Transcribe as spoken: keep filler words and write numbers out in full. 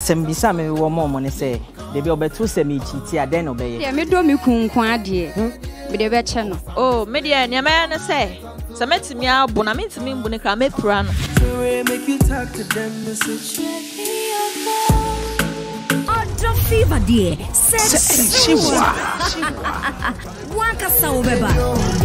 asem bisa me wo mo ne say de bi obetu se me chiti aden no be ye de me do me kunkwan ade me de be che no oh me de nya me na say se metimi abo na metimi mbu ne kra me pra no make you talk to them message Ojo fever dear sexy Waka sa obeba